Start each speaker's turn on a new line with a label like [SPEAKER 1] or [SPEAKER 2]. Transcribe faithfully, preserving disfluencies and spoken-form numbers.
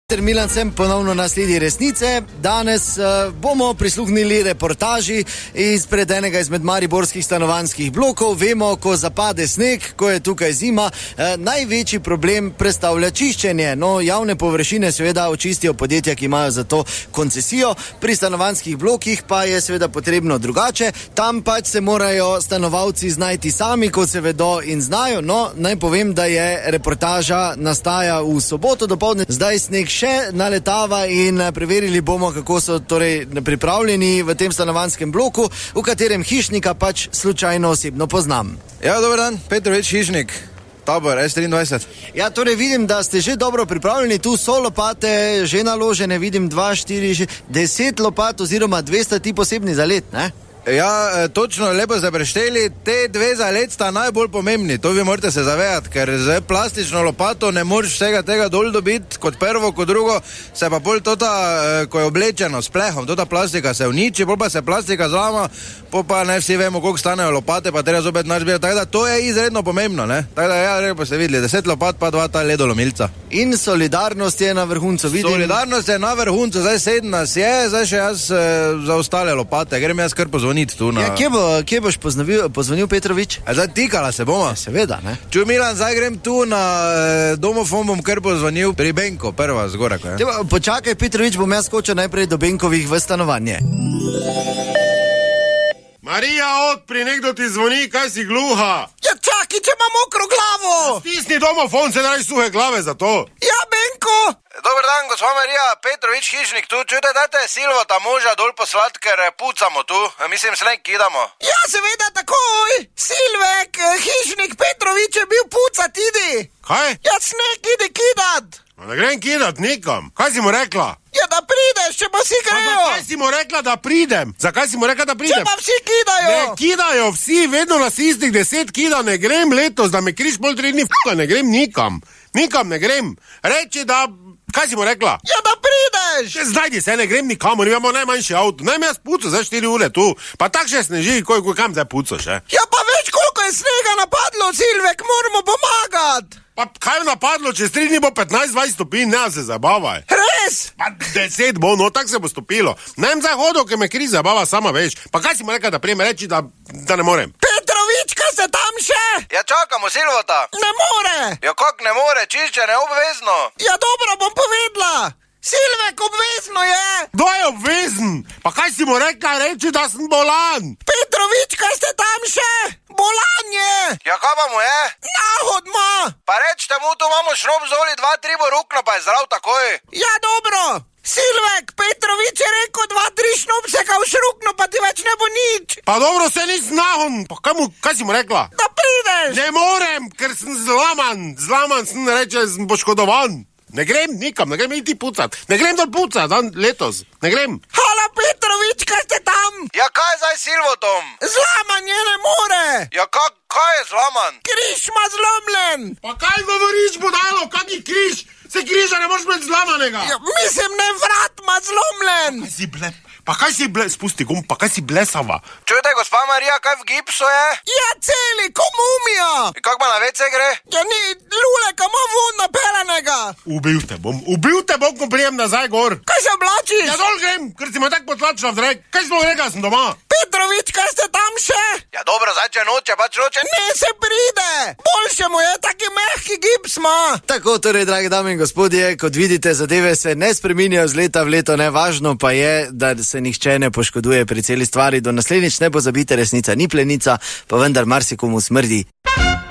[SPEAKER 1] Milan sem ponovno na sledi resnice. Danes uh, bomo prisluhnili reportaži izpred enega izmed mariborskih stanovanjskih blokov. Vemo, ko zapade sneg, ko je tukaj zima, uh, največji problem predstavlja čiščenje. No, javne površine seveda očistijo podjetja, ki imajo za to koncesijo. Pri stanovanjskih blokih pa je seveda potrebno drugače. Tam pač se morajo stanovalci znajti sami, kot se vedo in znajo. No, naj povem, da je reportaža nastaja v soboto dopoldne. Zdaj sneg še naletava in preverili bomo, kako so torej pripravljeni v tem stanovanjskem bloku, v katerem hišnika pač slučajno osebno poznam.
[SPEAKER 2] Ja, dober dan, Petrovič Hišnik, Tabor, S triindvajset.
[SPEAKER 1] Ja, torej vidim, da ste že dobro pripravljeni, tu so lopate že naložene, vidim dva, štiri, deset lopat oziroma dvesto ti posebni za let, ne?
[SPEAKER 2] Ja, točno, lepo ste prešteli, te dve za let sta najbolj pomembni, to vi morate se zavedati, ker z plastično lopato ne moreš vsega tega dol dobiti, kot prvo, kot drugo, se pa bolj tota, ko je oblečeno s plehom, tota plastika se uniči, pol pa se plastika zlama, pol pa ne vsi vemo, koliko stanejo lopate, pa treba zopet naš bil, tako da to je izredno pomembno, ne? Tako da ja, lepo ste videli, deset lopat pa dva ta ledolomilca.
[SPEAKER 1] In solidarnost je na vrhuncu, vidim.
[SPEAKER 2] Solidarnost je na vrhuncu, zdaj sedem nas je, zdaj še jaz e, za ostale lopate, grem jaz kar pozvoniti tu na...
[SPEAKER 1] Ja, kje, bo, kje boš pozvonil, pozvonil Petrovič?
[SPEAKER 2] A zdaj tikala se bomo?
[SPEAKER 1] Ja, seveda, ne?
[SPEAKER 2] Čuj, Milan, zdaj grem tu na e, domofon, bom kar pozvonil pri Benko, prva zgora, ko je.
[SPEAKER 1] Teba, počakaj, Petrovič, bom jaz skočil najprej do Benkovih v stanovanje.
[SPEAKER 3] Marija, odpri, nekdo ti zvoni, kaj si gluha?
[SPEAKER 1] Ja, čakaj, če imam mokro glavo!
[SPEAKER 3] Stisni domofon, se daj suhe glave za to.
[SPEAKER 1] Ja, Benko!
[SPEAKER 2] Dober dan, gospod Marija, Petrovič Hišnik tu, čujte, dajte Silvo ta moža dol poslat, ker pucamo tu, mislim, sneg kidamo.
[SPEAKER 1] Ja, seveda, takoj! Silvek, Hišnik Petrovič je bil pucat, idi!
[SPEAKER 3] Kaj?
[SPEAKER 1] Ja, sneg ide kidat!
[SPEAKER 3] Ne grem kidat nikam, kaj si mu rekla?
[SPEAKER 1] Ja, da prideš, če pa vsi grejo!
[SPEAKER 3] Zakaj si mu rekla, da pridem? Zakaj si mu rekla, da pridem?
[SPEAKER 1] Če pa vsi kidajo!
[SPEAKER 3] Ne kidajo vsi, vedno nas istih deset kida, ne grem letos, da me križ pol tri dni f***a, ne grem nikam. Nikam ne grem. Reči, da... Kaj si mu rekla?
[SPEAKER 1] Ja, da prideš!
[SPEAKER 3] Če znajdi se, ne grem nikamor, imamo najmanjši avto. Naj me jaz puco za štiri ure tu. Pa tak še sneži, koj, koj, kam zdaj puco še?
[SPEAKER 1] Ja, pa več koliko je snega napadlo, Silvek, moramo pomagati!
[SPEAKER 3] Pa kaj je napadlo, čez tri dni bo petnajst dvajset stopinj, ne se zabavaj.
[SPEAKER 1] Res?
[SPEAKER 3] Pa deset bo, no tak se bo stopilo. Ne vem zahodil, ker me križ zabava sama veš. Pa kaj si mu rekla, da prijem reči, da, da ne morem?
[SPEAKER 1] Petrovič, kaj se tam še?
[SPEAKER 2] Ja, čakamo Silvota.
[SPEAKER 1] Ne more!
[SPEAKER 2] Ja, kak ne more, čiščenje obvezno.
[SPEAKER 1] Ja, dobro, bom povedala. Silvek, obvezno je!
[SPEAKER 3] Kdo je obvezen? Pa kaj si mu rekla reči, da sem bolan?
[SPEAKER 1] Petrovič, kaj ste tam še? Bolan je!
[SPEAKER 2] Ja, kaj pa mu je?
[SPEAKER 1] Nahod ma!
[SPEAKER 2] Pa rečte mu, tu imamo šrob zoli, dva, tri bo rukno, pa je zdrav takoj.
[SPEAKER 1] Ja, dobro! Silvek, Petrovič je rekel dva, tri šnopseka v šrukno, pa ti več ne bo nič.
[SPEAKER 3] Pa dobro, se nisem nahon. Pa kaj, mu, kaj si mu rekla?
[SPEAKER 1] Da prideš!
[SPEAKER 3] Ne morem, ker sem zlaman. Zlaman sem, reče, sem poškodovan. Ne grem nikam, ne grem iti pucat. Ne grem dol pucat, dan letos. Ne grem.
[SPEAKER 1] Halo, Petrovič, kaj ste tam?
[SPEAKER 2] Ja, kaj zdaj Silvotom?
[SPEAKER 1] Zlaman je, ne more!
[SPEAKER 2] Ja, kak, kaj je zlaman?
[SPEAKER 1] Križ ima zlomljen!
[SPEAKER 3] Pa kaj govoriš, budalo, kak je križ? Se križa ne moreš biti zlamanega.
[SPEAKER 1] Ja, mislim, ne, vrat ima zlomljen!
[SPEAKER 3] Kaj si ble... Pa kaj si ble... Spusti gum, pa kaj si blesava?
[SPEAKER 2] Čujte, gospa Marija, kaj v gipsu je?
[SPEAKER 1] Ja, celi, ko mumija!
[SPEAKER 2] Kak pa na vece gre?
[SPEAKER 1] Ja, ni luleka, ima vun napelanega!
[SPEAKER 3] Ubil te bom, ubil te bom, ko prijem nazaj gor.
[SPEAKER 1] Kaj se oblačiš?
[SPEAKER 3] Ja, dol grem, ker si me tak potlačila v drek. Kaj si rekel, sem doma?
[SPEAKER 1] Petrovič, kaj ste tam še?
[SPEAKER 2] Ja, dobro, zdaj če noče, pač noče.
[SPEAKER 1] Ne se pride! Boljše mu je, taki mehki gips ma! Tako torej, dragi dame in gospodje, kot vidite, zadeve se ne spreminjajo z leta v leto, nevažno pa je, da se nihče ne poškoduje pri celi stvari. Do naslednjič ne pozabite, resnica ni plenica, pa vendar marsikomu smrdi.